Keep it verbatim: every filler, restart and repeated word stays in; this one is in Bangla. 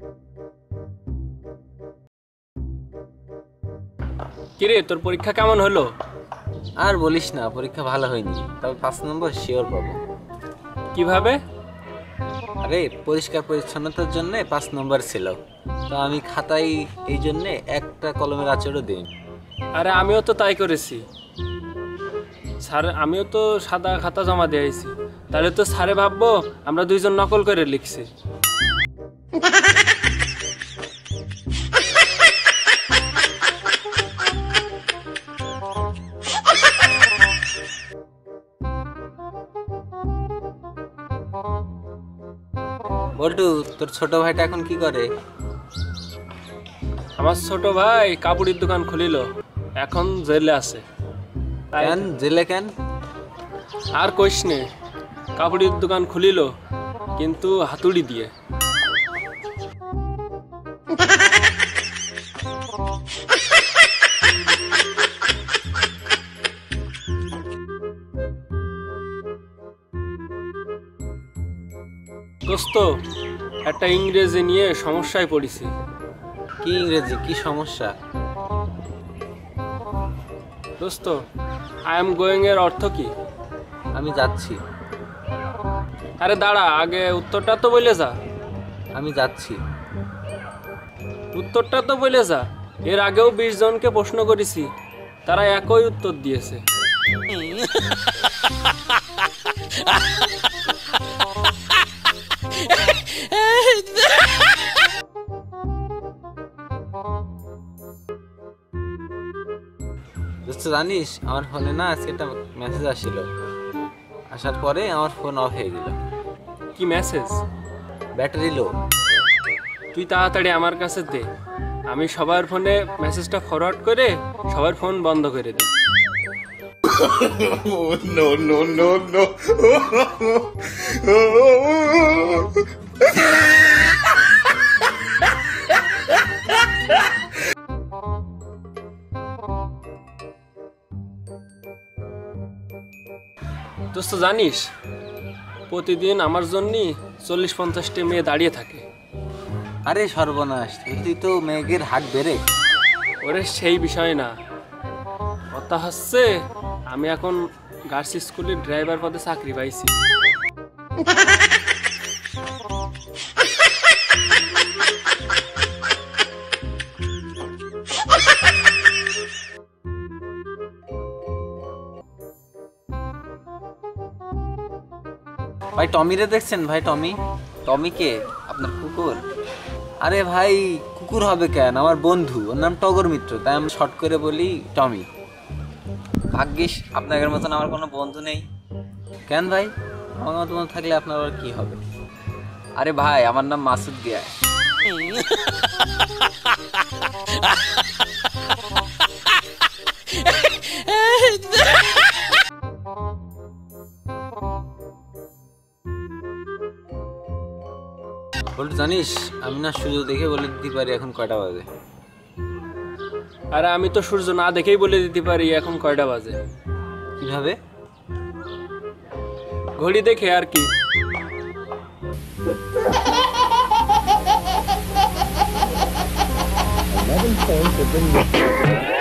কিরে তোর পরীক্ষা কেমন হলো? আর বলিস না, পরীক্ষা ভালো হয়নি, তবে পাঁচ নম্বর শিওর পাবো। কিভাবে? আরে পরিষ্কার পরিচ্ছন্নতার জন্য পাঁচ নম্বর ছিল, তো আমি খাতায় এই জন্য একটা কলমের আঁচড়ও দিই। আরে আমিও তো তাই করেছি স্যার, আমিও তো সাদা খাতা জমা দিয়েছি। তাহলে তো স্যারে ভাববো আমরা দুইজন নকল করে লিখছি। বল্টু, তোর ছোট ভাইটা এখন কি করে? আমার ছোট ভাই কাপড়ের দোকান খুলিল, এখন জেলে আছে। কেন জেলে কেন? আর কইস নে, কাপড়ের দোকান খুলিল কিন্তু হাতুড়ি দিয়ে। দোস্ত, একটা ইংরেজি নিয়ে সমস্যায় পড়েছি। কি ইংরেজি? কি সমস্যা? দোস্ত, আই এম গোয়িং এর অর্থ কি? আমি যাচ্ছি। আরে দাঁড়া, আগে উত্তরটা তো বলে যা। আমি যাচ্ছি। উত্তরটা তো বলে যা। এর আগেও বিশ জনকে প্রশ্ন করেছি, তারা একই উত্তর দিয়েছে। দোস্ত জানিস, আমার ফোনে না আজকে একটা মেসেজ আসছিল, আসার পরে আমার ফোন অফ হয়ে গেল। কি মেসেজ? ব্যাটারি লো। তুই তাড়াতাড়ি আমার কাছে দে, আমি সবার ফোনে মেসেজটা ফরওয়ার্ড করে সবার ফোন বন্ধ করে দিই। no, no, no, no. দোস্ত জানিস, প্রতিদিন আমার জন্য চল্লিশ পঞ্চাশটি মেয়ে দাঁড়িয়ে থাকে। আরে সর্বনাশ, তুই তো মেঘের হাট বেড়ে। ওরে সেই বিষয় না, কথা হচ্ছে আমি এখন গার্লস স্কুলের ড্রাইভার পদে চাকরি পাইছি। ভাই টমিরে দেখছেন? ভাই টমি। টমি কে? আপনার কুকুর? আরে ভাই কুকুর হবে কেন, আমার বন্ধু, ওর নাম টগর মিত্র, তাই আমি শর্ট করে বলি টমি। ভাগ্যিস আপনাদের মতন আমার কোনো বন্ধু নেই। কেন ভাই? আমার মতো বন্ধু থাকলে আপনার আবার কি হবে? আরে ভাই, আমার নাম মাসুদ গিয়া। বলতে জানিস, আমি না সুযোগ দেখে বলে দিতে পারি এখন কয়টা বাজে। আরে আমি তো সূর্য না দেখেই বলে দিতে পারি এখন কয়টা বাজে। কিভাবে? ঘড়ি দেখে আর কি। eleven phones have been